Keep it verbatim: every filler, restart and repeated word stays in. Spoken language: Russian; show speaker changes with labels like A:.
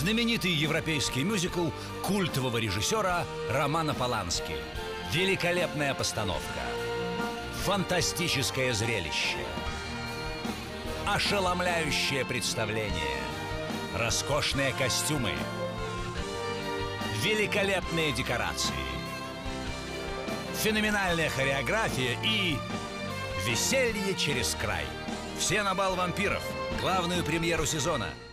A: знаменитый европейский мюзикл культового режиссера Романа Полански. Великолепная постановка, фантастическое зрелище, ошеломляющее представление, роскошные костюмы, великолепные декорации, феноменальная хореография и веселье через край. Все на бал вампиров. Главную премьеру сезона